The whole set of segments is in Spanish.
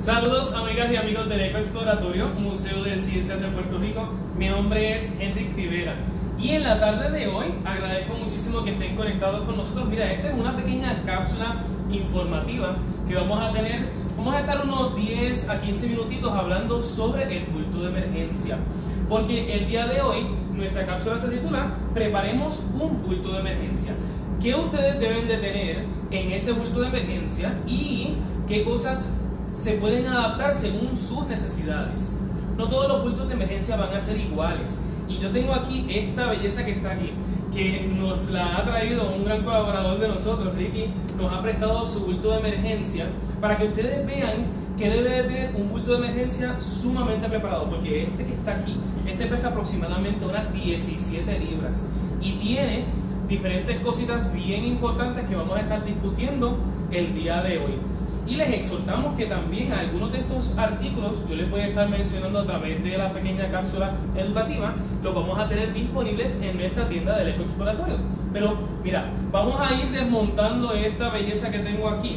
Saludos amigas y amigos del Eco Exploratorio, Museo de Ciencias de Puerto Rico. Mi nombre es Henry Rivera y en la tarde de hoy agradezco muchísimo que estén conectados con nosotros. Mira, esta es una pequeña cápsula informativa que vamos a tener. Vamos a estar unos 10 a 15 minutitos hablando sobre el bulto de emergencia, porque el día de hoy nuestra cápsula se titula Preparemos un bulto de emergencia. ¿Qué ustedes deben de tener en ese bulto de emergencia y qué cosas se pueden adaptar según sus necesidades? No todos los bultos de emergencia van a ser iguales, y yo tengo aquí esta belleza que está aquí, que nos la ha traído un gran colaborador de nosotros, Ricky. Nos ha prestado su bulto de emergencia para que ustedes vean que debe de tener un bulto de emergencia sumamente preparado, porque este que está aquí, este pesa aproximadamente unas 17 libras y tiene diferentes cositas bien importantes que vamos a estar discutiendo el día de hoy. Y les exhortamos que también algunos de estos artículos yo les voy a estar mencionando a través de la pequeña cápsula educativa, los vamos a tener disponibles en nuestra tienda del Eco Exploratorio. Pero mira, vamos a ir desmontando esta belleza que tengo aquí,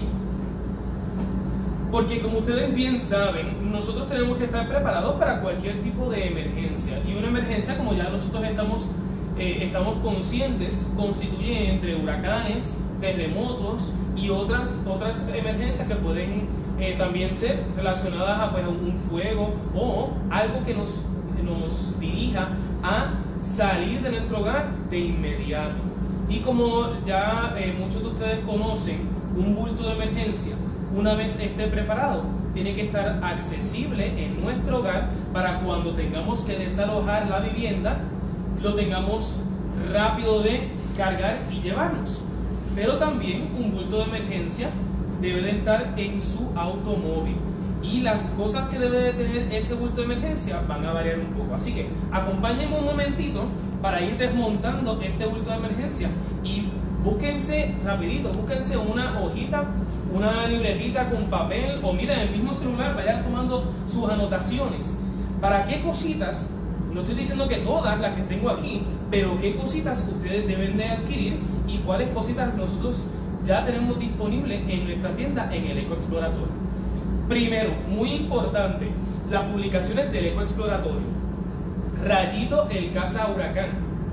porque como ustedes bien saben, nosotros tenemos que estar preparados para cualquier tipo de emergencia, y una emergencia, como ya nosotros estamos conscientes, constituye entre huracanes, terremotos y otras emergencias que pueden también ser relacionadas a, a un fuego o algo que nos dirija a salir de nuestro hogar de inmediato. Y como ya muchos de ustedes conocen, un bulto de emergencia, una vez esté preparado, tiene que estar accesible en nuestro hogar para cuando tengamos que desalojar la vivienda, lo tengamos rápido de cargar y llevarnos. Pero también un bulto de emergencia debe de estar en su automóvil, y las cosas que debe de tener ese bulto de emergencia van a variar un poco. Así que acompáñenme un momentito para ir desmontando este bulto de emergencia, y búsquense rapidito, búsquense una hojita, una libretita con papel, o miren, el mismo celular, vayan tomando sus anotaciones. ¿Para qué cositas? No estoy diciendo que todas las que tengo aquí, pero qué cositas ustedes deben de adquirir y cuáles cositas nosotros ya tenemos disponibles en nuestra tienda en el Eco Exploratorio. Primero, muy importante, las publicaciones del Eco Exploratorio: Rayito el Caza Huracán,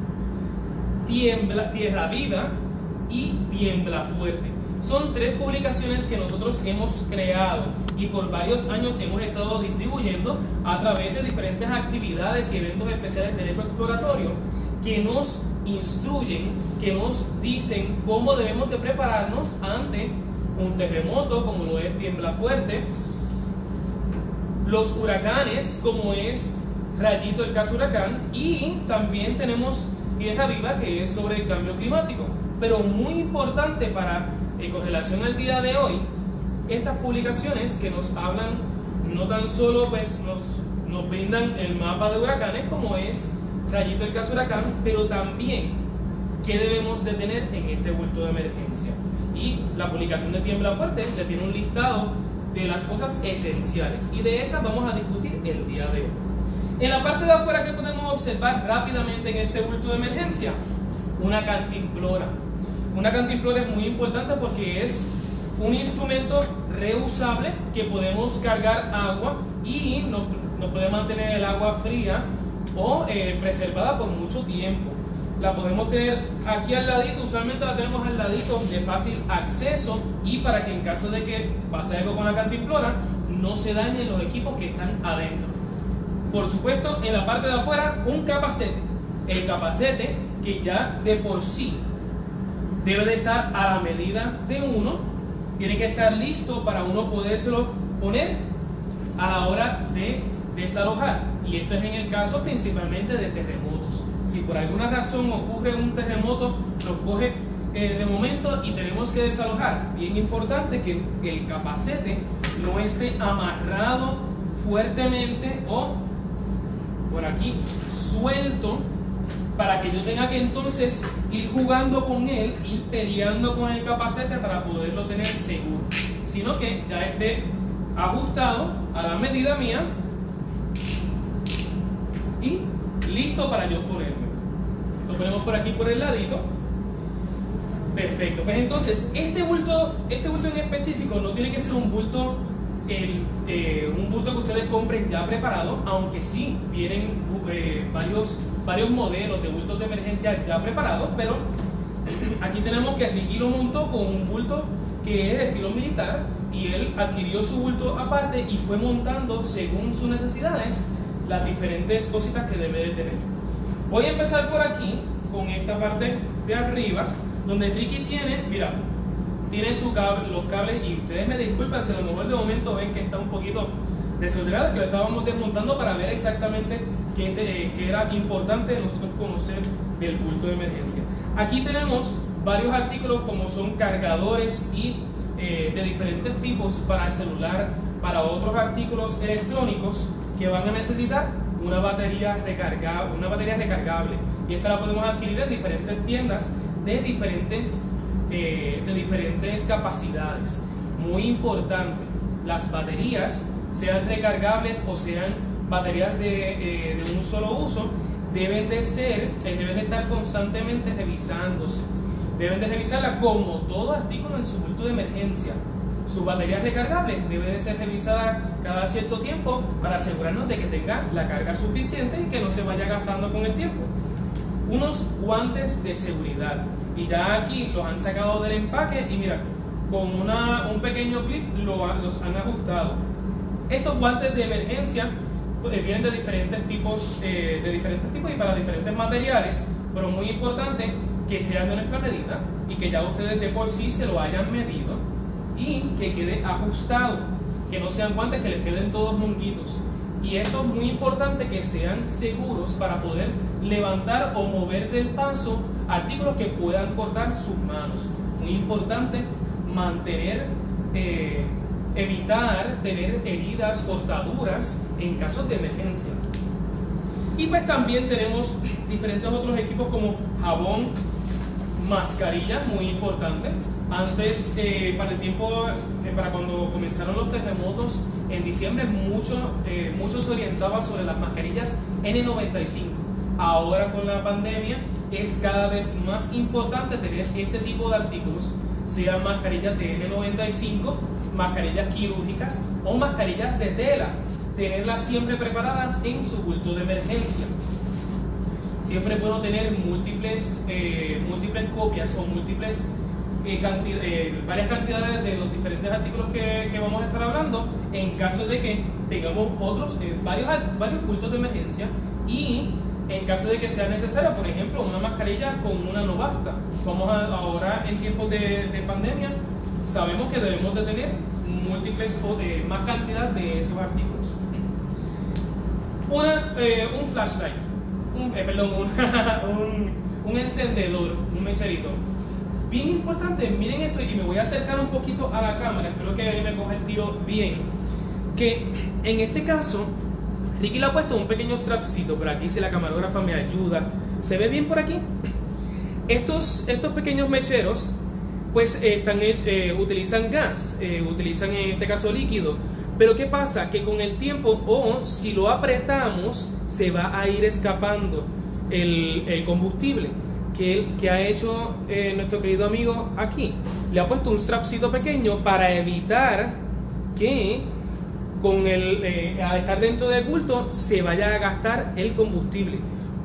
Tierra Viva y Tiembla Fuerte. Son 3 publicaciones que nosotros hemos creado y por varios años hemos estado distribuyendo a través de diferentes actividades y eventos especiales del Eco Exploratorio, que nos instruyen, que nos dicen cómo debemos de prepararnos ante un terremoto como lo es Tiembla Fuerte, los huracanes como es Rayito el Caza Huracán, y también tenemos Tierra Viva, que es sobre el cambio climático. Pero muy importante con relación al día de hoy, estas publicaciones que nos hablan, no tan solo nos brindan el mapa de huracanes como es Rayito el Caza Huracán, pero también qué debemos de tener en este bulto de emergencia. Y la publicación de Tiembla Fuerte le tiene un listado de las cosas esenciales, y de esas vamos a discutir el día de hoy. En la parte de afuera, ¿qué podemos observar rápidamente en este bulto de emergencia? Una cantimplora. Una cantimplora es muy importante porque es un instrumento reusable que podemos cargar agua y nos puede mantener el agua fría o preservada por mucho tiempo. La podemos tener aquí al ladito, usualmente la tenemos al ladito de fácil acceso, y para que en caso de que pase algo con la cantimplora no se dañen los equipos que están adentro. Por supuesto, en la parte de afuera, un capacete. El capacete, que ya de por sí debe de estar a la medida de uno, tiene que estar listo para uno podérselo poner a la hora de desalojar. Y esto es en el caso principalmente de terremotos. Si por alguna razón ocurre un terremoto, nos coge de momento y tenemos que desalojar, bien importante que el capacete no esté amarrado fuertemente o por aquí suelto, para que yo tenga que entonces ir jugando con él, ir peleando con el capacete para poderlo tener seguro, sino que ya esté ajustado a la medida mía y listo para yo ponerme. Lo ponemos por aquí por el ladito. Perfecto. Pues entonces este bulto en específico no tiene que ser un bulto un bulto que ustedes compren ya preparado, aunque sí vienen varios modelos de bultos de emergencia ya preparados, pero aquí tenemos que Ricky lo montó con un bulto que es de estilo militar y él adquirió su bulto aparte y fue montando según sus necesidades las diferentes cositas que debe de tener. Voy a empezar por aquí con esta parte de arriba donde Ricky tiene, mira, tiene los cables, y ustedes me disculpan si a lo mejor de momento ven que está un poquito desordenado, que lo estábamos desmontando para ver exactamente qué era importante nosotros conocer del bulto de emergencia. Aquí tenemos varios artículos como son cargadores y de diferentes tipos para el celular, para otros artículos electrónicos que van a necesitar una batería recargable, y esta la podemos adquirir en diferentes tiendas de diferentes capacidades. Muy importante, las baterías, sean recargables o sean baterías de un solo uso, deben de estar constantemente revisándose. Deben de revisarla como todo artículo en su bulto de emergencia. Su batería recargable debe de ser revisada cada cierto tiempo para asegurarnos de que tenga la carga suficiente y que no se vaya gastando con el tiempo. Unos guantes de seguridad, y ya aquí los han sacado del empaque y mira, con un pequeño clip los han ajustado. Estos guantes de emergencia vienen de diferentes tipos y para diferentes materiales, pero muy importante que sean de nuestra medida y que ya ustedes de por sí se lo hayan medido y que quede ajustado, que no sean guantes que les queden todos monguitos. Y esto es muy importante, que sean seguros para poder levantar o mover del paso artículos que puedan cortar sus manos. Muy importante evitar tener heridas, cortaduras en casos de emergencia. Y pues también tenemos diferentes otros equipos como jabón, mascarillas, muy importante. Antes, para cuando comenzaron los terremotos en diciembre, mucho se orientaba sobre las mascarillas N95. Ahora con la pandemia es cada vez más importante tener este tipo de artículos, sean mascarillas de N95, mascarillas quirúrgicas o mascarillas de tela, tenerlas siempre preparadas en su bulto de emergencia. Siempre es bueno tener múltiples copias o varias cantidades de los diferentes artículos que vamos a estar hablando, en caso de que tengamos varios bultos de emergencia, y en caso de que sea necesario, por ejemplo, una mascarilla con una no basta. Ahora en tiempos de pandemia, sabemos que debemos de tener más cantidad de esos artículos. Un flashlight, un encendedor, un mecherito. Bien importante, miren esto, y me voy a acercar un poquito a la cámara, espero que ahí me coja el tiro bien, que en este caso Ricky le ha puesto un pequeño strapcito por aquí, si la camarógrafa me ayuda, ¿se ve bien por aquí? Estos pequeños mecheros pues utilizan gas, utilizan en este caso líquido, pero ¿qué pasa? Que con el tiempo, o si lo apretamos, se va a ir escapando el combustible. Que ha hecho nuestro querido amigo aquí, le ha puesto un strapcito pequeño para evitar que al estar dentro del bulto se vaya a gastar el combustible.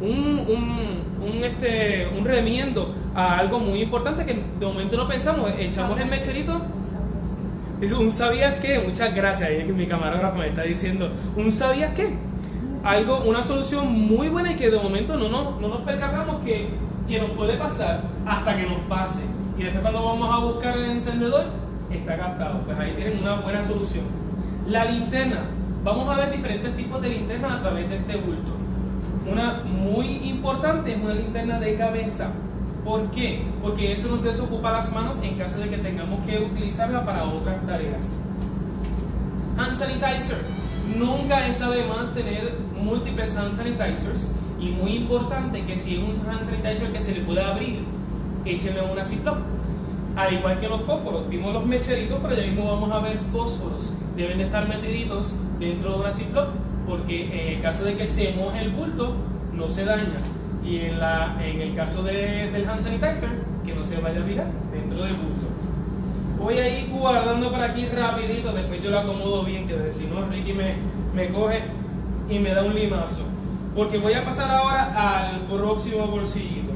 Un remiendo a algo muy importante que de momento no pensamos, echamos el mecherito. Un ¿sabías qué? Muchas gracias, mi camarógrafo me está diciendo un ¿sabías qué? Una solución muy buena, y que de momento no nos percatamos que nos puede pasar hasta que nos pase, y después cuando vamos a buscar el encendedor está gastado. Pues ahí tienen una buena solución. La linterna, vamos a ver diferentes tipos de linternas a través de este bulto. Una muy importante es una linterna de cabeza. ¿Por qué? Porque eso nos desocupa las manos en caso de que tengamos que utilizarla para otras tareas. Hand sanitizer, nunca está de más tener múltiples hand sanitizers. Y muy importante que si es un hand sanitizer que se le puede abrir, échenle una Ziploc. Al igual que los fósforos, vimos los mecheritos, pero ya mismo vamos a ver fósforos. Deben de estar metiditos dentro de una Ziploc, porque en el caso de que se moje el bulto, no se daña. Y en el caso del hand sanitizer, que no se vaya a virar dentro del bulto. Voy a ir guardando por aquí rapidito, después yo lo acomodo bien, que si no Ricky me coge y me da un limazo. Porque voy a pasar ahora al próximo bolsillito.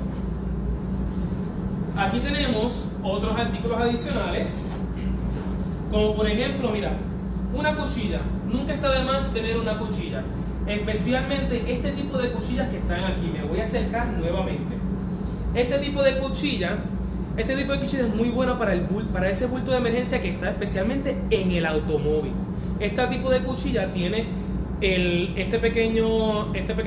Aquí tenemos otros artículos adicionales, como por ejemplo, mira, una cuchilla. Nunca está de más tener una cuchilla, especialmente este tipo de cuchillas que están aquí. Me voy a acercar nuevamente. Este tipo de cuchilla es muy bueno para ese bulto de emergencia que está especialmente en el automóvil. Este tipo de cuchilla tiene este pequeño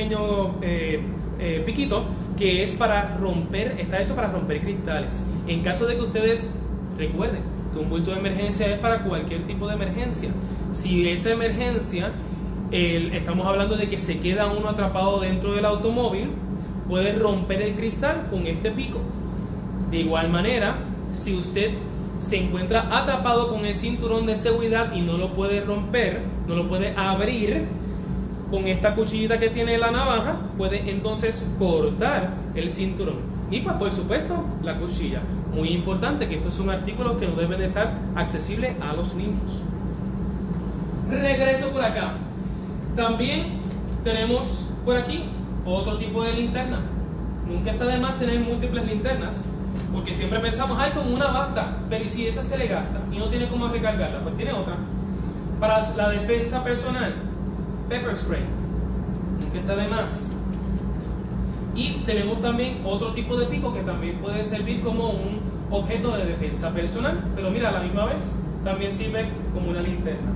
piquito que es para romper, está hecho para romper cristales. En caso de que ustedes recuerden que un bulto de emergencia es para cualquier tipo de emergencia. Si esa emergencia, estamos hablando de que se queda uno atrapado dentro del automóvil, puede romper el cristal con este pico. De igual manera, si usted se encuentra atrapado con el cinturón de seguridad y no lo puede romper, no lo puede abrir, con esta cuchillita que tiene la navaja, puede entonces cortar el cinturón. Y pues por supuesto, la cuchilla. Muy importante que estos son artículos que no deben de estar accesibles a los niños. Regreso por acá. También tenemos por aquí otro tipo de linterna. Nunca está de más tener múltiples linternas, porque siempre pensamos, ay, con una basta, pero ¿y si esa se le gasta y no tiene cómo recargarla? Pues tiene otra. Para la defensa personal, pepper spray, nunca está de más. Y tenemos también otro tipo de pico que también puede servir como un objeto de defensa personal, pero mira, a la misma vez también sirve como una linterna.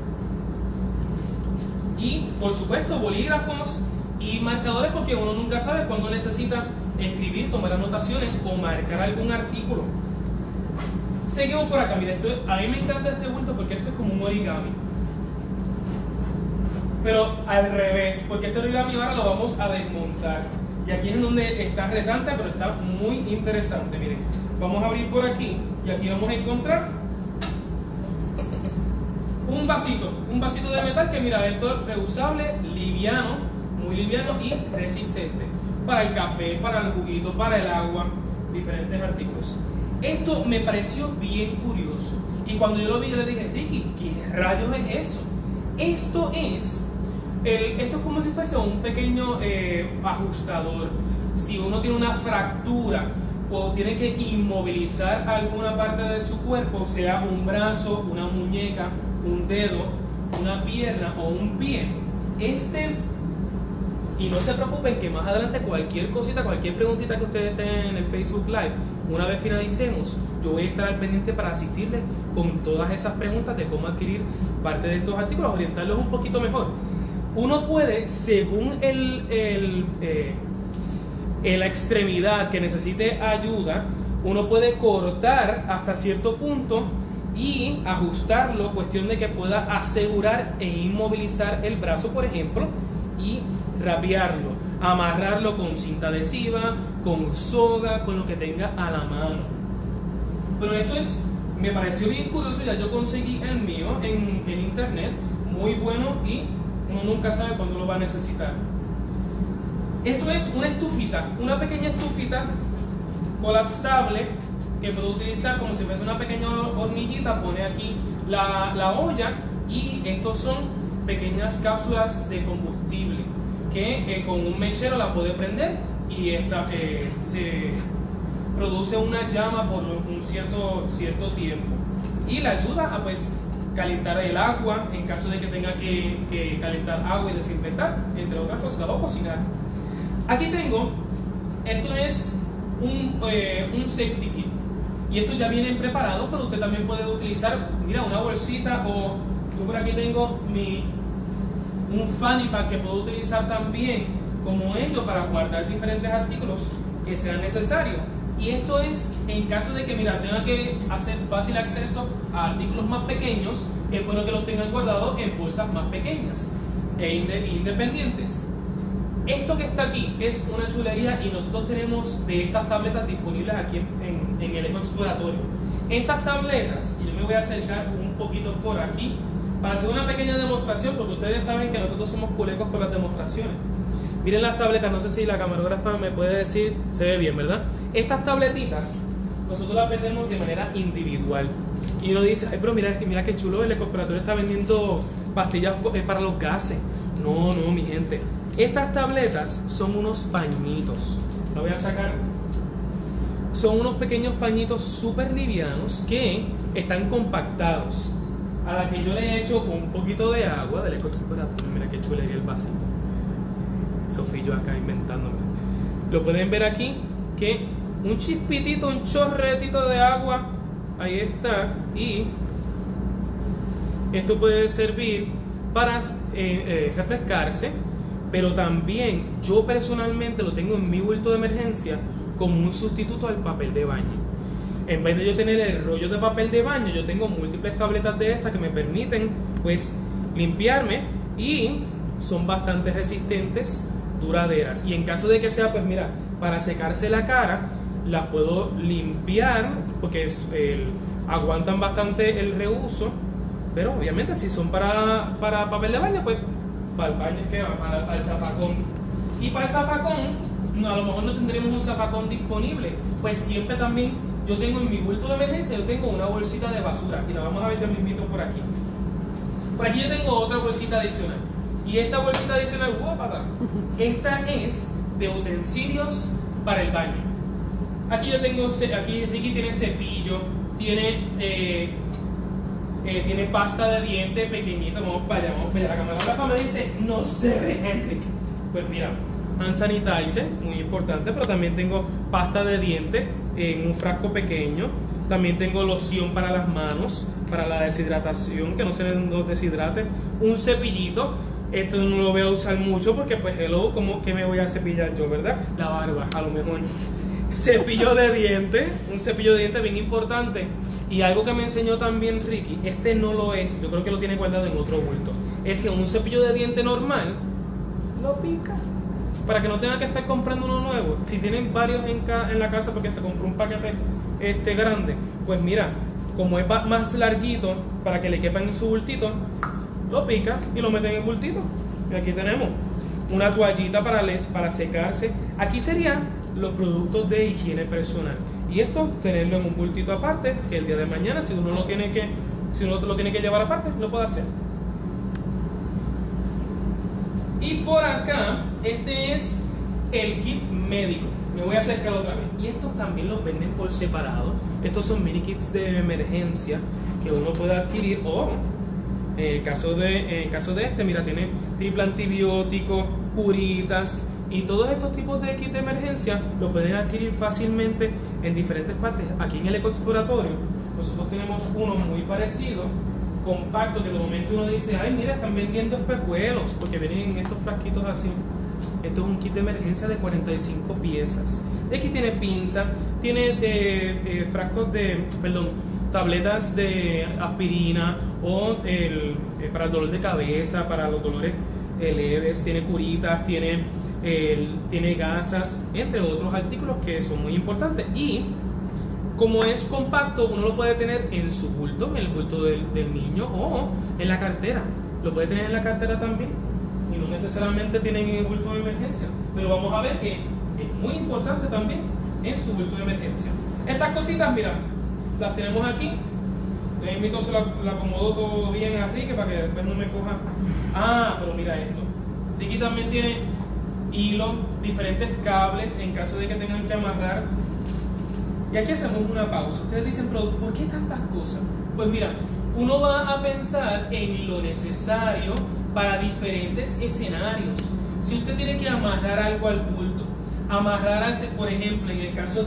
Y por supuesto bolígrafos y marcadores, porque uno nunca sabe cuándo necesita escribir, tomar anotaciones o marcar algún artículo. Seguimos por acá. Mira, a mí me encanta este bulto porque esto es como un origami, pero al revés, porque este origami ahora lo vamos a desmontar. Y aquí es donde está retante, pero está muy interesante. Miren, vamos a abrir por aquí y aquí vamos a encontrar un vasito de metal que, mira, esto es reusable, liviano, muy liviano y resistente. Para el café, para el juguito, para el agua, diferentes artículos. Esto me pareció bien curioso. Y cuando yo lo vi, yo le dije, Ricky, ¿qué rayos es eso? Esto es como si fuese un pequeño ajustador. Si uno tiene una fractura o tiene que inmovilizar alguna parte de su cuerpo, sea un brazo, una muñeca, un dedo, una pierna o un pie, y no se preocupen que más adelante cualquier cosita, cualquier preguntita que ustedes tengan en el Facebook Live, una vez finalicemos, yo voy a estar al pendiente para asistirles con todas esas preguntas de cómo adquirir parte de estos artículos, orientarlos un poquito mejor. Uno puede, según la extremidad que necesite ayuda, uno puede cortar hasta cierto punto y ajustarlo, cuestión de que pueda asegurar e inmovilizar el brazo, por ejemplo, y rapearlo, amarrarlo con cinta adhesiva, con soga, con lo que tenga a la mano. Pero esto me pareció bien curioso. Ya yo conseguí el mío en internet, muy bueno, y uno nunca sabe cuándo lo va a necesitar. Esto es una estufita, una pequeña estufita colapsable que puedo utilizar como si fuese una pequeña hornillita. Pone aquí la olla y estos son pequeñas cápsulas de combustible que con un mechero la puede prender y se produce una llama por un cierto tiempo y la ayuda a pues calentar el agua en caso de que tenga que calentar agua y desinfectar, entre otras cosas, o cocinar. Aquí tengo, esto es un safety kit y estos ya vienen preparados, pero usted también puede utilizar, mira, una bolsita, o yo por aquí tengo un fanny pack que puedo utilizar también como ello para guardar diferentes artículos que sean necesarios. Y esto es en caso de que, mira, tenga que hacer fácil acceso a artículos más pequeños, es bueno que los tengan guardados en bolsas más pequeñas e independientes. Esto que está aquí es una chulería y nosotros tenemos de estas tabletas disponibles aquí en el Eco Exploratorio. Estas tabletas, y yo me voy a acercar un poquito por aquí para hacer una pequeña demostración, porque ustedes saben que nosotros somos culecos con las demostraciones. Miren las tabletas, no sé si la camarógrafa me puede decir, se ve bien, ¿verdad? Estas tabletitas nosotros las vendemos de manera individual. Y uno dice, ay, pero mira qué chulo, el Ecoexplorator está vendiendo pastillas para los gases. No, no, mi gente. Estas tabletas son unos pañitos. Lo voy a sacar. Son unos pequeños pañitos súper livianos que están compactados. A la que yo le he hecho un poquito de agua del Ecoexplorator. Mira qué chulería el vasito. Sofillo acá inventándome. Lo pueden ver aquí, que un chispitito, un chorretito de agua. Ahí está. Y esto puede servir para refrescarse. Pero también yo personalmente lo tengo en mi bulto de emergencia como un sustituto al papel de baño. En vez de yo tener el rollo de papel de baño, yo tengo múltiples tabletas de estas que me permiten pues limpiarme y son bastante resistentes, duraderas. Y en caso de que sea, pues mira, para secarse la cara, las puedo limpiar porque aguantan bastante el reuso. Pero obviamente si son para papel de baño, pues para el baño es que va al zafacón. Y para el zafacón, a lo mejor no tendremos un zafacón disponible. Pues siempre también yo tengo en mi bulto de emergencia, yo tengo una bolsita de basura. Y la vamos a ver, yo mismito por aquí. Por aquí yo tengo otra bolsita adicional. Y esta bolsita adicional, guapa, esta es de utensilios para el baño. Aquí yo tengo, aquí Ricky tiene cepillo, tiene pasta de diente pequeñita. Vamos para allá, vamos para allá. La cámara me dice, no se ve, Henrik. Pues mira, hand sanitizer, muy importante, pero también tengo pasta de diente en un frasco pequeño. También tengo loción para las manos, para la deshidratación, que no se nos deshidrate. Un cepillito. Esto no lo voy a usar mucho porque pues hello, ¿cómo que me voy a cepillar yo, verdad? La barba, a lo mejor. Cepillo de diente, un cepillo de diente bien importante. Y algo que me enseñó también Ricky, este no lo es, yo creo que lo tiene guardado en otro bulto, es que un cepillo de diente normal lo pica para que no tenga que estar comprando uno nuevo. Si tienen varios en la casa porque se compró un paquete grande, pues mira, como es más larguito para que le quepan en su bultito, lo pica y lo meten en el bultito. Y aquí tenemos una toallita para secarse. Aquí serían los productos de higiene personal. Y esto, tenerlo en un bultito aparte, que el día de mañana, si uno lo tiene que llevar aparte, lo puede hacer. Y por acá, este es el kit médico. Me voy a acercar otra vez. Y estos también los venden por separado. Estos son mini kits de emergencia que uno puede adquirir. O en el caso de este, mira, tiene triple antibiótico, curitas. Y todos estos tipos de kits de emergencia los pueden adquirir fácilmente en diferentes partes. Aquí en el Ecoexploratorio nosotros tenemos uno muy parecido, compacto, que de momento uno dice, ay mira, están vendiendo espejuelos, porque vienen en estos frasquitos así. Esto es un kit de emergencia de 45 piezas. De aquí tiene pinza, tiene tabletas de aspirina o para el dolor de cabeza, para los dolores leves, tiene curitas, tiene gasas, entre otros artículos que son muy importantes. Y como es compacto, uno lo puede tener en su bulto, en el bulto del niño, o en la cartera. Lo puede tener en la cartera también, y no necesariamente tienen en el bulto de emergencia, pero vamos a ver que es muy importante también en su bulto de emergencia. Estas cositas, mira, las tenemos aquí. Le invito a la acomodo todo bien a Ricky para que después no me coja. Ah, pero mira esto. Ricky también tiene hilo, diferentes cables en caso de que tengan que amarrar. Y aquí hacemos una pausa. Ustedes dicen, pero ¿por qué tantas cosas? Pues mira, uno va a pensar en lo necesario para diferentes escenarios. Si usted tiene que amarrar algo al bulto, amarrarse, por ejemplo, en el caso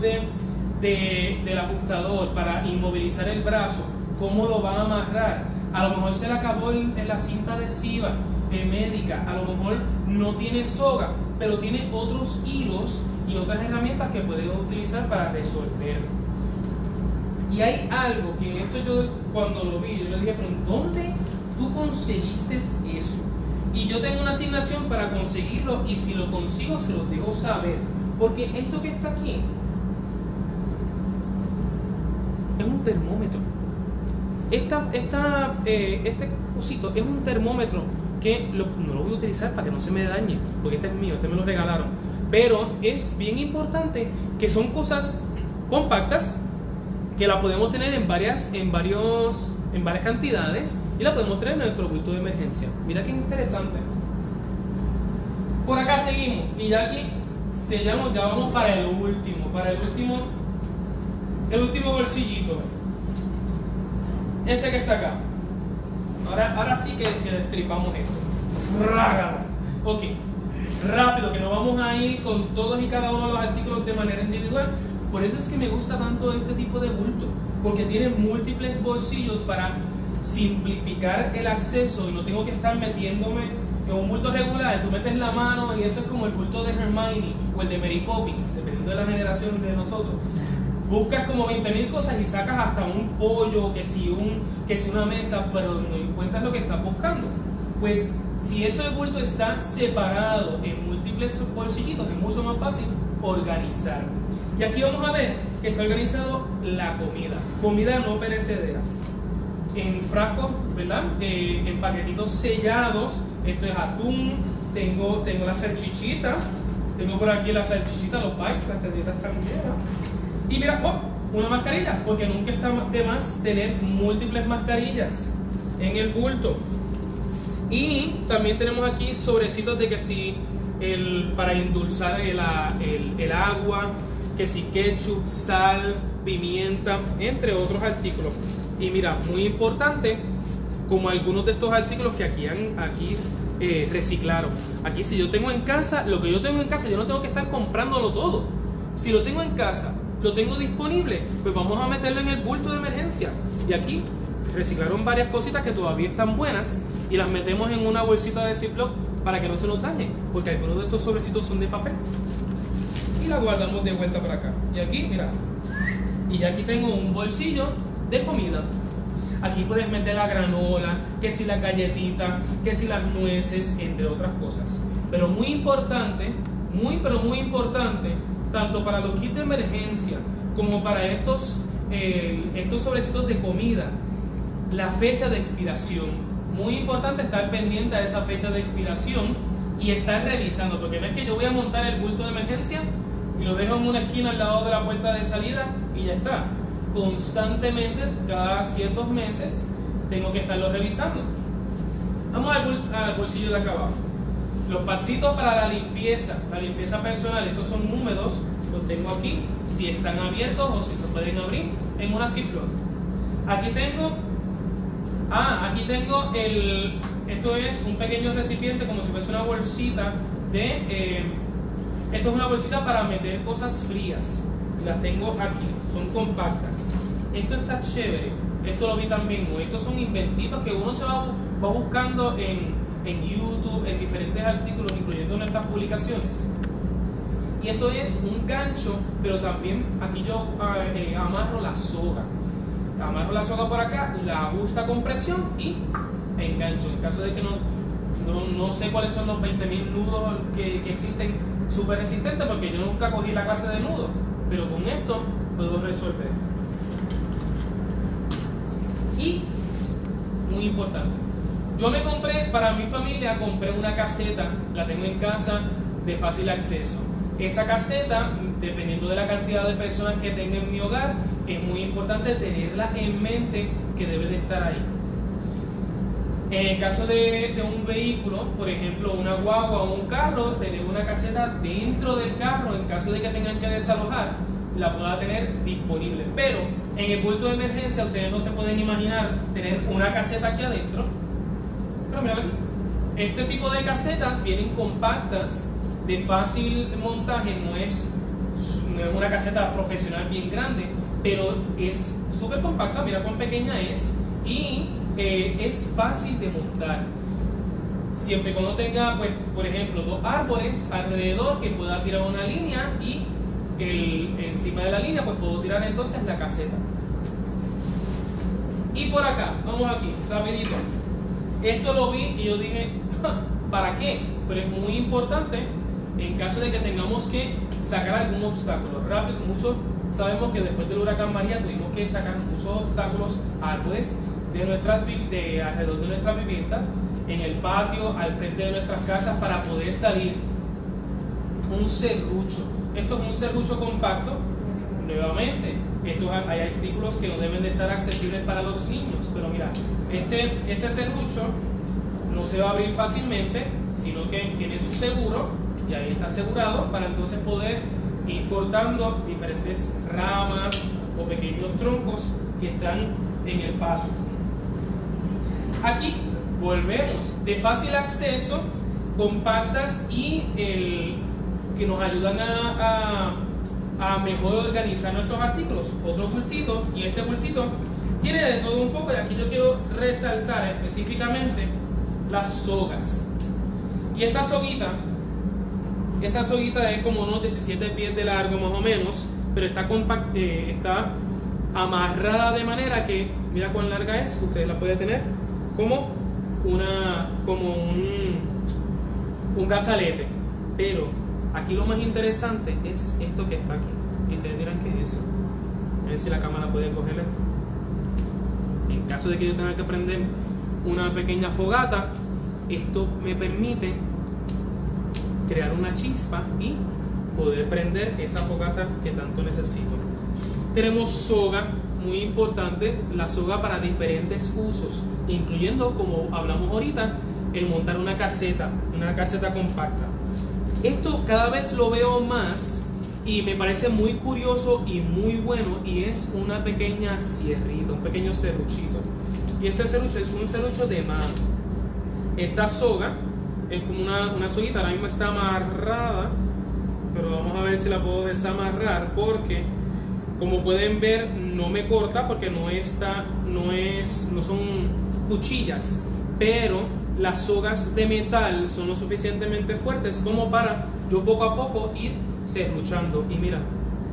del ajustador para inmovilizar el brazo, ¿cómo lo va a amarrar? A lo mejor se le acabó la cinta adhesiva médica, a lo mejor no tiene soga, pero tiene otros hilos y otras herramientas que puede utilizar para resolver. Y hay algo que esto yo cuando lo vi, yo le dije, pero ¿dónde tú conseguiste eso? Y yo tengo una asignación para conseguirlo, y si lo consigo se los dejo saber, porque esto que está aquí es un termómetro. Este cosito es un termómetro que no lo voy a utilizar para que no se me dañe, porque este es mío, este me lo regalaron. Pero es bien importante que son cosas compactas, que la podemos tener en varias cantidades y la podemos tener en nuestro bulto de emergencia. Mira qué interesante. Por acá seguimos y ya aquí sellamos, ya vamos para el último bolsillito. Este que está acá. Ahora sí que destripamos esto. ¡Rágala! Ok, rápido, que no vamos a ir con todos y cada uno de los artículos de manera individual. Por eso es que me gusta tanto este tipo de bulto, porque tiene múltiples bolsillos para simplificar el acceso y no tengo que estar metiéndome en un bulto regular. Tú metes la mano y eso es como el bulto de Hermione o el de Mary Poppins, dependiendo de la generación de nosotros. Buscas como 20.000 cosas y sacas hasta un pollo, que si una mesa, pero no encuentras lo que estás buscando. Pues si eso de bulto está separado en múltiples bolsillitos, es mucho más fácil organizar. Y aquí vamos a ver que está organizado la comida no perecedera, en frascos, ¿verdad? En paquetitos sellados. Esto es atún, tengo la salchichita, tengo por aquí la salchichita, los bites, las salchichitas también. Y mira, una mascarilla, porque nunca está de más tener múltiples mascarillas en el bulto. Y también tenemos aquí sobrecitos de que si para endulzar el agua, que si ketchup, sal, pimienta, entre otros artículos. Y mira, muy importante, como algunos de estos artículos que aquí reciclaron. Aquí si yo tengo en casa, lo que yo tengo en casa, yo no tengo que estar comprándolo todo. Si lo tengo en casa, lo tengo disponible, pues vamos a meterlo en el bulto de emergencia. Y aquí reciclaron varias cositas que todavía están buenas y las metemos en una bolsita de Ziploc para que no se nos dañen, porque algunos de estos sobrecitos son de papel. Y la guardamos de vuelta para acá. Y aquí, mira, y ya aquí tengo un bolsillo de comida. Aquí puedes meter la granola, que si las galletitas, que si las nueces, entre otras cosas. Pero muy importante, muy importante, tanto para los kits de emergencia como para estos sobrecitos de comida, la fecha de expiración. Muy importante estar pendiente a esa fecha de expiración y estar revisando, porque no es que yo voy a montar el bulto de emergencia y lo dejo en una esquina al lado de la puerta de salida y ya está. Constantemente, cada ciertos meses, tengo que estarlo revisando. Vamos al bolsillo de acá abajo. Los padzitos para la limpieza personal, estos son húmedos, los tengo aquí, si están abiertos o si se pueden abrir en una Ziploc. Aquí tengo esto es un pequeño recipiente como si fuese una bolsita esto es una bolsita para meter cosas frías. Y las tengo aquí, son compactas. Esto está chévere, esto lo vi también. Estos son inventitos que uno se va buscando en YouTube, en diferentes artículos, incluyendo nuestras publicaciones. Y esto es un gancho, pero también aquí yo amarro la soga. Amarro la soga por acá, la ajusta con presión y engancho. En caso de que no sé cuáles son los 20.000 nudos que existen súper resistentes, porque yo nunca cogí la clase de nudos, pero con esto puedo resolver. Y, muy importante, yo me compré, para mi familia, compré una caseta, la tengo en casa de fácil acceso. Esa caseta, dependiendo de la cantidad de personas que tenga en mi hogar, es muy importante tenerla en mente que debe de estar ahí. En el caso de un vehículo, por ejemplo una guagua o un carro, tener una caseta dentro del carro en caso de que tengan que desalojar, la pueda tener disponible. Pero en el bulto de emergencia ustedes no se pueden imaginar tener una caseta aquí adentro. Pero mira aquí, este tipo de casetas vienen compactas, de fácil montaje, no es una caseta profesional bien grande, pero es súper compacta, mira cuán pequeña es, y es fácil de montar. Siempre y cuando tenga, pues, por ejemplo, dos árboles alrededor que pueda tirar una línea y encima de la línea pues puedo tirar entonces la caseta. Y por acá, vamos aquí, rapidito. Esto lo vi y yo dije, ¿para qué? Pero es muy importante en caso de que tengamos que sacar algún obstáculo rápido. Muchos sabemos que después del huracán María tuvimos que sacar muchos obstáculos, árboles de alrededor de nuestras viviendas, en el patio, al frente de nuestras casas, para poder salir. Un serrucho. Esto es un serrucho compacto, nuevamente Hay artículos que no deben de estar accesibles para los niños, pero mira, este serrucho no se va a abrir fácilmente, sino que tiene su seguro y ahí está asegurado para entonces poder ir cortando diferentes ramas o pequeños troncos que están en el paso. Aquí volvemos, de fácil acceso, compactas y que nos ayudan a mejor organizar nuestros artículos. Otro bultito, y este bultito tiene de todo un poco, y aquí yo quiero resaltar específicamente las sogas. Y esta soguita es como unos 17 pies de largo más o menos, pero está amarrada de manera que, mira cuán larga es, ustedes la pueden tener como un brazalete. Pero aquí lo más interesante es esto que está aquí. Y ustedes dirán, ¿qué es eso? A ver si la cámara puede coger esto. En caso de que yo tenga que prender una pequeña fogata, esto me permite crear una chispa y poder prender esa fogata que tanto necesito. Tenemos soga, muy importante, la soga para diferentes usos, incluyendo, como hablamos ahorita, el montar una caseta compacta. Esto cada vez lo veo más y me parece muy curioso y muy bueno, y es una pequeña sierrita, un pequeño serruchito. Y este serrucho es un serrucho de mano. Esta soga es como una soguita, ahora mismo está amarrada, pero vamos a ver si la puedo desamarrar, porque como pueden ver no me corta, porque no son cuchillas, pero las sogas de metal son lo suficientemente fuertes como para yo poco a poco ir serruchando. Y mira,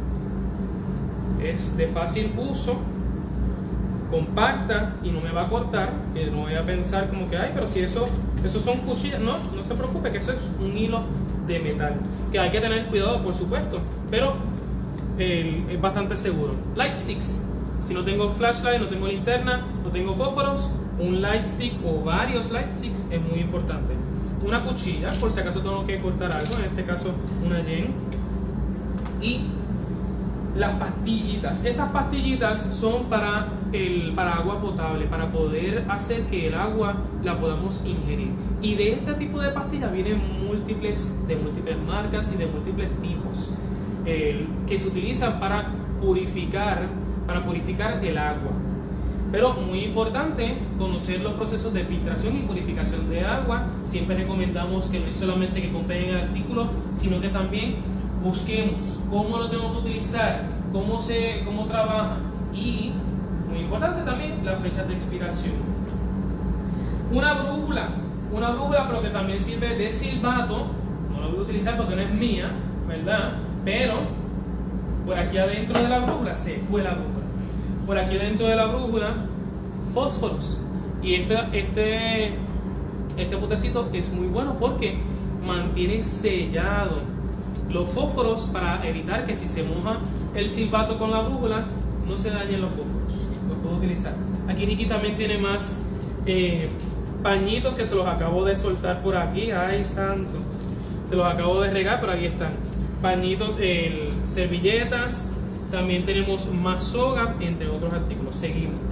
es de fácil uso, compacta y no me va a cortar, que no voy a pensar como que, ay, pero si eso son cuchillas. No se preocupe, que eso es un hilo de metal, que hay que tener cuidado, por supuesto, pero es bastante seguro. Light sticks, si no tengo flashlight, no tengo linterna, no tengo fósforos, un light stick o varios light sticks es muy importante. Una cuchilla, por si acaso tengo que cortar algo, en este caso una yen. Y las pastillitas. Estas pastillitas son para agua potable, para poder hacer que el agua la podamos ingerir. Y de este tipo de pastillas vienen de múltiples marcas y de múltiples tipos, que se utilizan para purificar el agua. Pero muy importante conocer los procesos de filtración y purificación de agua. Siempre recomendamos que no es solamente que compren el artículo, sino que también busquemos cómo lo tengo que utilizar, cómo trabaja, y muy importante también las fechas de expiración. Una brújula, pero que también sirve de silbato. No la voy a utilizar porque no es mía, ¿verdad? Pero por aquí adentro de la brújula se fue la brújula. Por aquí dentro de la brújula, fósforos. Y este botecito es muy bueno porque mantiene sellado los fósforos, para evitar que si se moja el silbato con la brújula no se dañen los fósforos. Los puedo utilizar. Aquí Ricky también tiene más pañitos que se los acabo de soltar por aquí. Ay, santo, se los acabo de regar, pero aquí están pañitos, servilletas. También tenemos más soga, entre otros artículos. Seguimos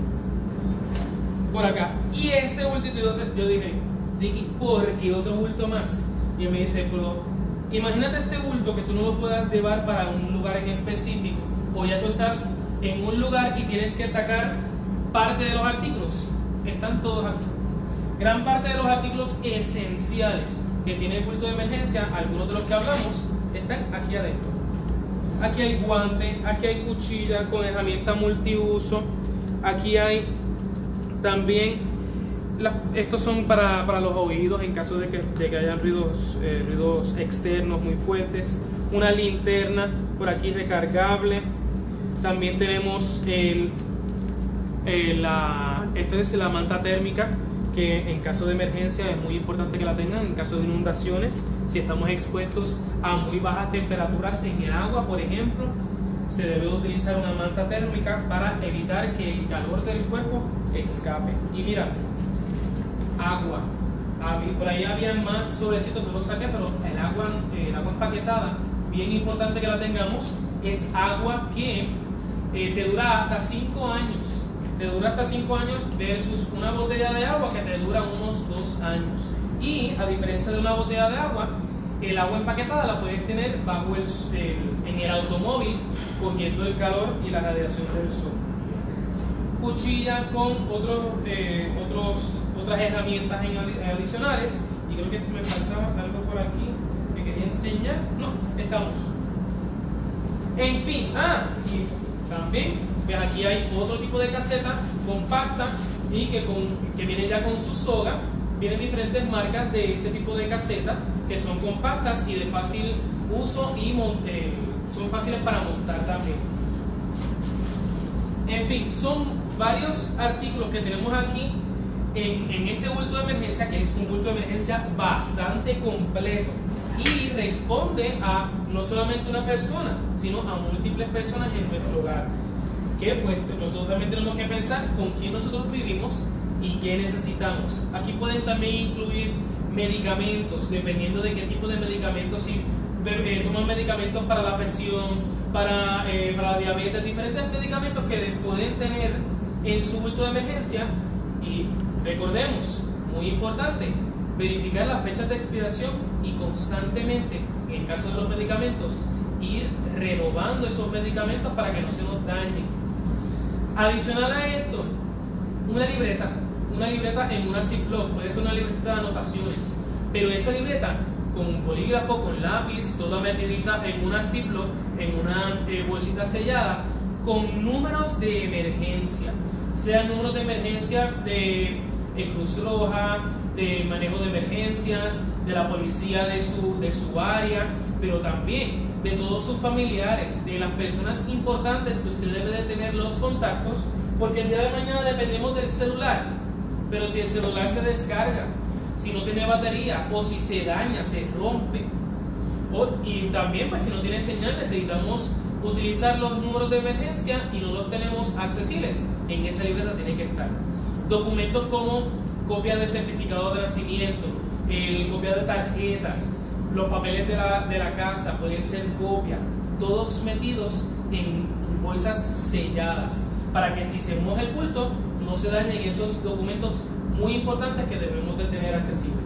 por acá. Y este bultito, yo dije, Ricky, ¿por qué otro bulto más? Y él me dice, pero imagínate este bulto que tú no lo puedas llevar para un lugar en específico, o ya tú estás en un lugar y tienes que sacar parte de los artículos. Están todos aquí. Gran parte de los artículos esenciales que tiene el bulto de emergencia, algunos de los que hablamos, están aquí adentro. Aquí hay guante, aquí hay cuchilla con herramienta multiuso, aquí hay también, estos son para los oídos en caso de que hayan ruidos externos muy fuertes. Una linterna por aquí recargable. También tenemos esta es la manta térmica, que en caso de emergencia es muy importante que la tengan. En caso de inundaciones, si estamos expuestos a muy bajas temperaturas en el agua, por ejemplo, se debe utilizar una manta térmica para evitar que el calor del cuerpo escape. Y mira, agua. Por ahí había más sobrecitos que lo saqué, pero el agua empaquetada, bien importante que la tengamos. Es agua que te dura hasta 5 años. Te dura hasta 5 años versus una botella de agua que te dura unos 2 años. Y a diferencia de una botella de agua, el agua empaquetada la puedes tener en el automóvil, cogiendo el calor y la radiación del sol. Cuchilla con otras herramientas adicionales. Y creo que si me faltaba algo por aquí que quería enseñar. No, estamos. En fin, y también, pues aquí hay otro tipo de caseta compacta y que viene ya con su soga. Vienen diferentes marcas de este tipo de caseta que son compactas y de fácil uso y son fáciles para montar también. En fin, son varios artículos que tenemos aquí en este bulto de emergencia, que es un bulto de emergencia bastante completo y responde a no solamente una persona, sino a múltiples personas en nuestro hogar. Que pues nosotros también tenemos que pensar con quién nosotros vivimos y qué necesitamos. Aquí pueden también incluir medicamentos, dependiendo de qué tipo de medicamentos, si toman medicamentos para la presión, para la diabetes, diferentes medicamentos que pueden tener en su bulto de emergencia. Y recordemos, muy importante, verificar las fechas de expiración y constantemente, en el caso de los medicamentos, ir renovando esos medicamentos para que no se nos dañen. Adicional a esto, una libreta en una Ziploc, puede ser una libreta de anotaciones, pero esa libreta con bolígrafo, con lápiz, toda metidita en una Ziploc, en una bolsita sellada, con números de emergencia, sean números de emergencia de Cruz Roja, de manejo de emergencias, de la policía de su área, pero también de todos sus familiares, de las personas importantes que usted debe de tener los contactos, porque el día de mañana dependemos del celular, pero si el celular se descarga, si no tiene batería, o si se daña, se rompe, y también pues si no tiene señal, necesitamos utilizar los números de emergencia y no los tenemos accesibles, en esa libreta tiene que estar. Documentos como copia de certificado de nacimiento, copia de tarjetas, los papeles de la casa pueden ser copia, todos metidos en bolsas selladas, para que si se moja el bulto no se dañen esos documentos muy importantes que debemos de tener accesibles.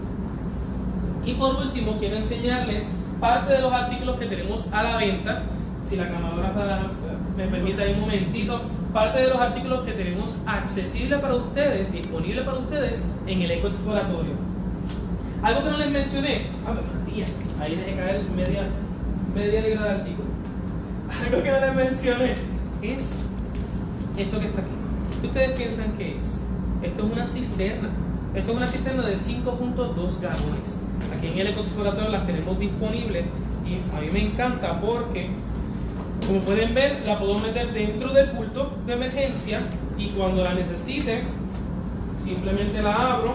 Y por último quiero enseñarles parte de los artículos que tenemos a la venta. Si la camarógrafa me permite ahí un momentito, parte de los artículos que tenemos accesibles para ustedes, disponibles para ustedes en el ecoexploratorio. Algo que no les mencioné, ahí dejé caer media libra de artículos. Algo que no les mencioné es esto que está aquí. ¿Qué ustedes piensan que es? Esto es una cisterna. Esto es una cisterna de 5.2 galones. Aquí en el ecoexploratorio las tenemos disponibles y a mí me encanta porque, como pueden ver, la puedo meter dentro del bulto de emergencia y cuando la necesite, simplemente la abro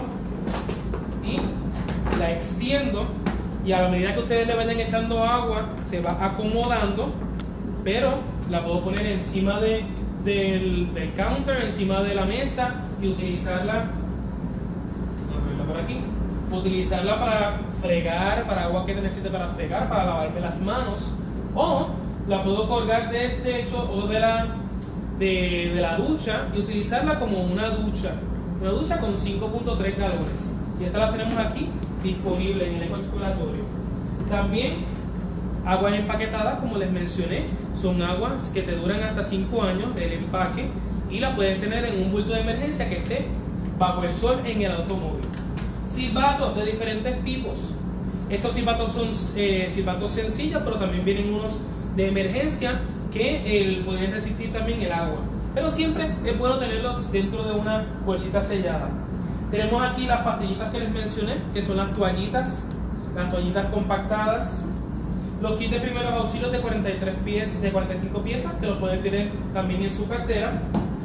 y la extiendo, y a la medida que ustedes le vayan echando agua, se va acomodando, pero la puedo poner encima del counter, encima de la mesa y utilizarla, por aquí, utilizarla para fregar, para agua que necesite para fregar, para lavarme las manos, o la puedo colgar del techo o de la ducha y utilizarla como una ducha con 5.3 galones. Y esta la tenemos aquí disponible en el ecoexploratorio. También aguas empaquetadas, como les mencioné, son aguas que te duran hasta 5 años el empaque y la puedes tener en un bulto de emergencia que esté bajo el sol en el automóvil. Silbatos de diferentes tipos. Estos silbatos son silbatos sencillos, pero también vienen unos de emergencia que pueden resistir también el agua. Pero siempre es bueno tenerlos dentro de una bolsita sellada. Tenemos aquí las pastillitas que les mencioné, que son las toallitas compactadas. Los kits de primeros auxilios de 45 piezas, que los pueden tener también en su cartera.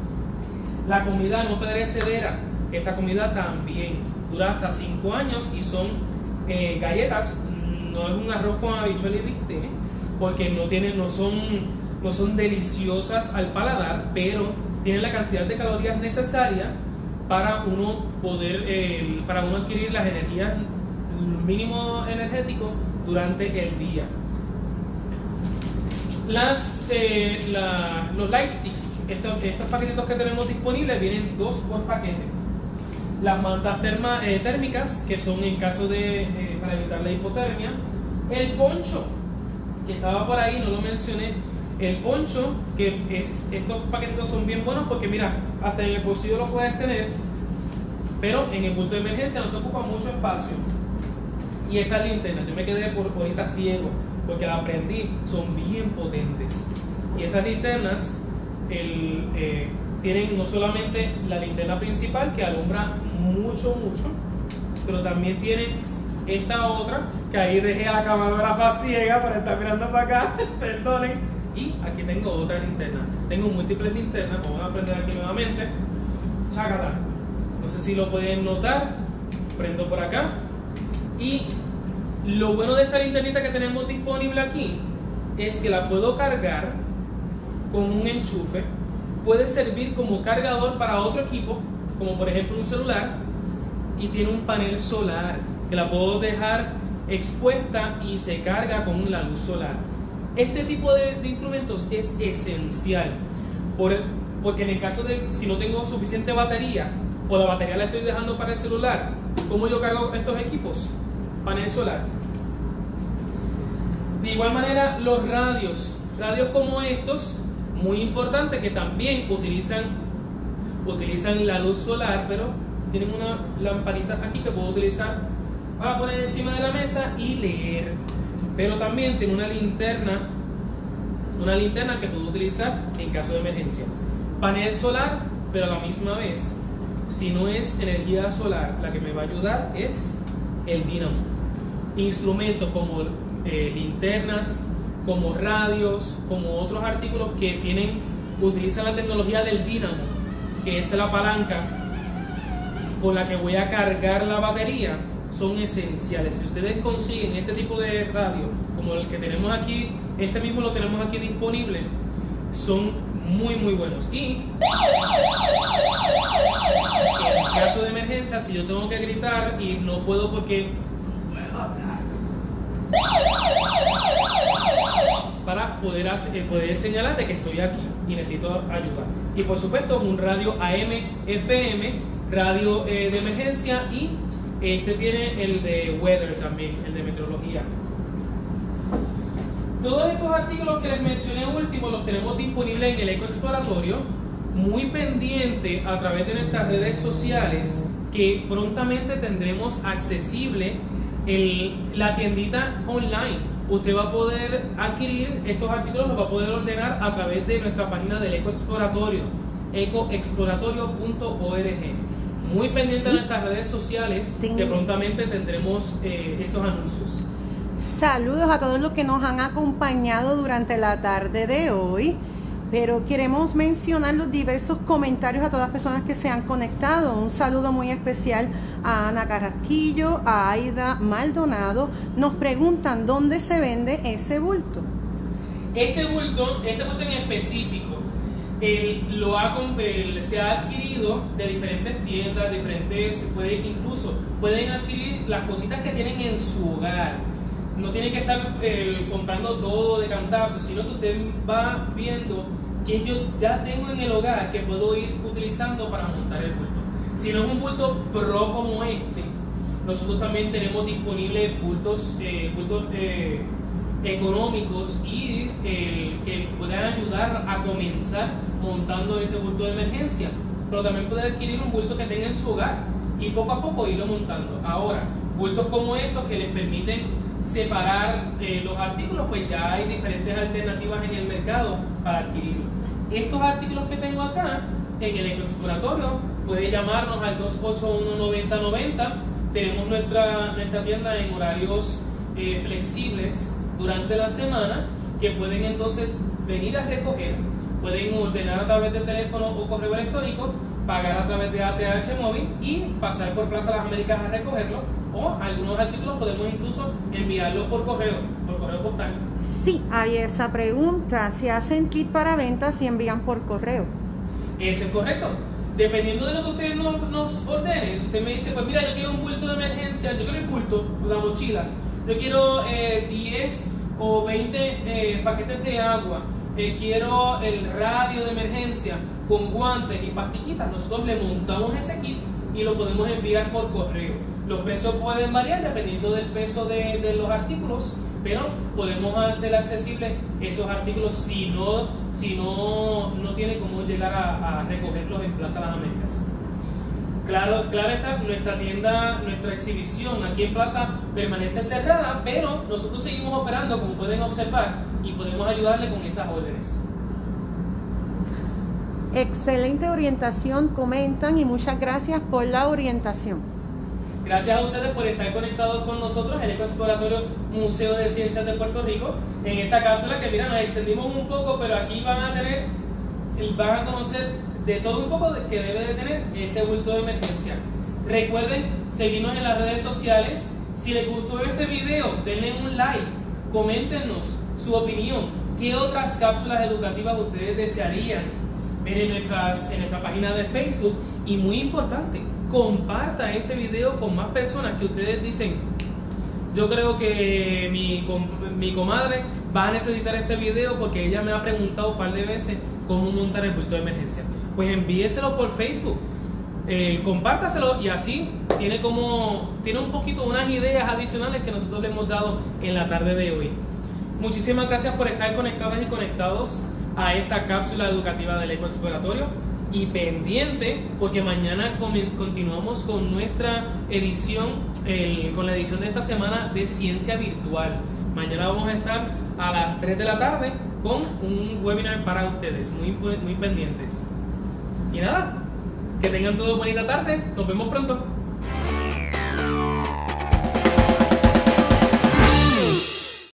La comida no perecedera, esta comida también dura hasta 5 años y son galletas, no es un arroz con habichuela y bistec, porque no son deliciosas al paladar, pero tienen la cantidad de calorías necesaria para uno adquirir las energías, el mínimo energético durante el día. Los light sticks, estos paquetitos que tenemos disponibles, vienen 2 por paquete. Las mantas térmicas, que son en caso de para evitar la hipotermia. El poncho, que estaba por ahí, no lo mencioné. El poncho, estos paquetitos son bien buenos porque mira, hasta en el bolsillo lo puedes tener, pero en el punto de emergencia no te ocupa mucho espacio. Y estas linternas, yo me quedé por ahorita ciego porque las aprendí, son bien potentes. Y estas linternas tienen no solamente la linterna principal que alumbra mucho, pero también tienen esta otra, que ahí dejé a la camarógrafa ciega para estar mirando para acá, perdonen. Y aquí tengo otra linterna. Tengo múltiples linternas, vamos a prender aquí nuevamente. Chácata. No sé si lo pueden notar. Prendo por acá. Y lo bueno de esta linternita que tenemos disponible aquí es que la puedo cargar con un enchufe. Puede servir como cargador para otro equipo, como por ejemplo un celular. Y tiene un panel solar que la puedo dejar expuesta y se carga con la luz solar. Este tipo de instrumentos es esencial porque en el caso de si no tengo suficiente batería o la batería la estoy dejando para el celular, ¿cómo yo cargo estos equipos? Panel solar. De igual manera, los radios como estos, muy importante, que también utilizan la luz solar, pero tienen una lamparita aquí que puedo utilizar para poner encima de la mesa y leer. Pero también tiene una linterna que puedo utilizar en caso de emergencia. Panel solar, pero a la misma vez, si no es energía solar, la que me va a ayudar es el dínamo. Instrumentos como linternas, como radios, como otros artículos que utilizan la tecnología del dínamo, que es la palanca con la que voy a cargar la batería, son esenciales. Si ustedes consiguen este tipo de radio como el que tenemos aquí, este mismo lo tenemos aquí disponible, son muy buenos. Y en caso de emergencia, si yo tengo que gritar y no puedo porque no puedo hablar, para poder señalar de que estoy aquí y necesito ayuda. Y por supuesto un radio AM, FM, radio de emergencia, y este tiene el de weather también, el de meteorología. Todos estos artículos que les mencioné último los tenemos disponibles en el Eco Exploratorio, muy pendiente a través de nuestras redes sociales, que prontamente tendremos accesible la tiendita online. Usted va a poder adquirir estos artículos, los va a poder ordenar a través de nuestra página del Eco Exploratorio, ecoexploratorio.org. Muy pendiente de nuestras redes sociales, que prontamente tendremos esos anuncios. Saludos a todos los que nos han acompañado durante la tarde de hoy, pero queremos mencionar los diversos comentarios a todas las personas que se han conectado. Un saludo muy especial a Ana Carrasquillo, a Aida Maldonado. Nos preguntan dónde se vende ese bulto. Este bulto en específico se ha adquirido de diferentes tiendas, pueden adquirir las cositas que tienen en su hogar. No tienen que estar comprando todo de cantazo, sino que usted va viendo que yo ya tengo en el hogar que puedo ir utilizando para montar el bulto. Si no es un bulto pro como este, nosotros también tenemos disponibles bultos económicos y que puedan ayudar a comenzar montando ese bulto de emergencia. Pero también puede adquirir un bulto que tenga en su hogar y poco a poco irlo montando. Ahora, bultos como estos que les permiten separar los artículos, pues ya hay diferentes alternativas en el mercado para adquirirlo. Estos artículos que tengo acá en el Eco Exploratorio, puede llamarnos al 281-9090. Tenemos nuestra tienda en horarios flexibles durante la semana, que pueden entonces venir a recoger, pueden ordenar a través de teléfono o correo electrónico, pagar a través de ATH móvil y pasar por Plaza Las Américas a recogerlo, o algunos artículos podemos incluso enviarlos por correo postal. Sí, hay esa pregunta, si hacen kit para venta, si envían por correo. Eso es correcto. Dependiendo de lo que ustedes nos ordenen, usted me dice, pues mira, yo quiero un bulto de emergencia, yo quiero el bulto, la mochila, yo quiero 10 o 20 paquetes de agua, quiero el radio de emergencia con guantes y pastillitas, nosotros le montamos ese kit y lo podemos enviar por correo. Los precios pueden variar dependiendo del peso de los artículos, pero podemos hacer accesible esos artículos si no tiene cómo llegar a recogerlos en Plaza Las Américas. Claro está, nuestra tienda, nuestra exhibición aquí en Plaza permanece cerrada, pero nosotros seguimos operando, como pueden observar, y podemos ayudarle con esas órdenes. Excelente orientación, comentan, y muchas gracias por la orientación. Gracias a ustedes por estar conectados con nosotros, el Ecoexploratorio Museo de Ciencias de Puerto Rico, en esta cápsula que, mira, nos extendimos un poco, pero aquí van a conocer de todo un poco que debe de tener ese bulto de emergencia. Recuerden seguirnos en las redes sociales. Si les gustó este video, denle un like, coméntenos su opinión, qué otras cápsulas educativas ustedes desearían ver en nuestra página de Facebook, y muy importante, comparta este video con más personas que ustedes dicen: yo creo que mi comadre va a necesitar este video porque ella me ha preguntado un par de veces cómo montar el bulto de emergencia. Pues envíeselo por Facebook, compártaselo, y así tiene un poquito unas ideas adicionales que nosotros le hemos dado en la tarde de hoy. Muchísimas gracias por estar conectadas y conectados a esta cápsula educativa del Ecoexploratorio, y pendiente porque mañana continuamos con nuestra edición, con la edición de esta semana de Ciencia Virtual. Mañana vamos a estar a las 3 de la tarde con un webinar para ustedes, muy pendientes. Y nada, que tengan todos bonita tarde, nos vemos pronto.